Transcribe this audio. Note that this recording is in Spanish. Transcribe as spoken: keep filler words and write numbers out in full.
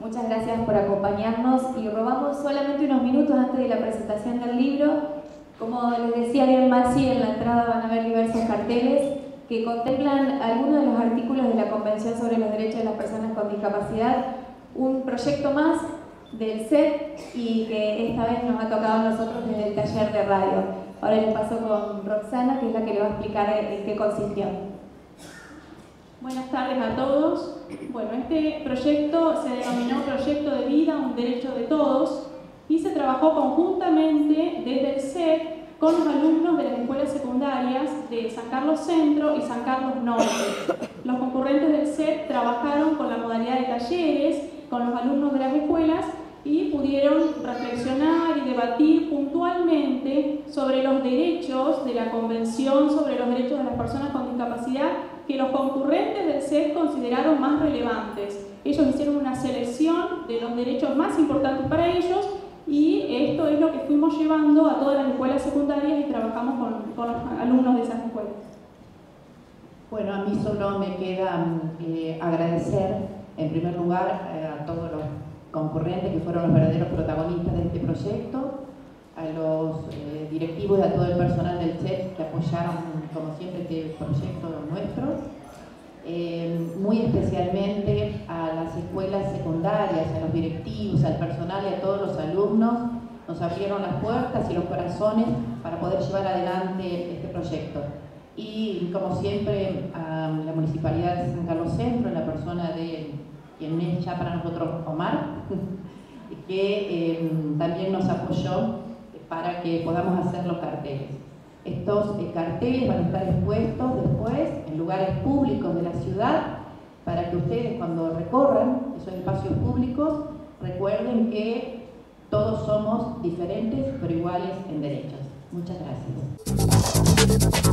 Muchas gracias por acompañarnos y robamos solamente unos minutos antes de la presentación del libro. Como les decía bien Maxi, en la entrada van a ver diversos carteles que contemplan algunos de los artículos de la Convención sobre los Derechos de las Personas con Discapacidad, un proyecto más del C E D y que esta vez nos ha tocado a nosotros desde el taller de radio. Ahora les paso con Roxana, que es la que le va a explicar en qué consistió. Buenas tardes a todos. Bueno, este proyecto se denominó Proyecto de Vida, un Derecho de Todos, y se trabajó conjuntamente desde el C E D con los alumnos de las escuelas secundarias de San Carlos Centro y San Carlos Norte. Los concurrentes del C E D trabajaron con la modalidad de talleres con los alumnos de las escuelas y pudieron reflexionar y debatir puntualmente sobre los derechos de la Convención sobre los Derechos de las Personas con Discapacidad que los concurrentes del C E D consideraron más relevantes. Ellos hicieron una selección de los derechos más importantes para ellos y esto es lo que fuimos llevando a todas las escuelas secundarias y trabajamos con, con los alumnos de esas escuelas. Bueno, a mí solo me queda eh, agradecer en primer lugar eh, a todos los concurrentes que fueron los verdaderos protagonistas de este proyecto, a los eh, directivos y a todo el personal del C E D que apoyaron, como siempre, este proyecto nuestro, eh, muy especialmente a las escuelas secundarias, a los directivos, al personal y a todos los alumnos. Nos abrieron las puertas y los corazones para poder llevar adelante este proyecto. Y, como siempre, a la Municipalidad de San Carlos Centro, en la persona de quien es ya para nosotros Omar, que eh, también nos apoyó para que podamos hacer los carteles. Estos eh, carteles van a estar expuestos después en lugares públicos de la ciudad para que ustedes, cuando recorran esos espacios públicos, recuerden que todos somos diferentes pero iguales en derechos. Muchas gracias.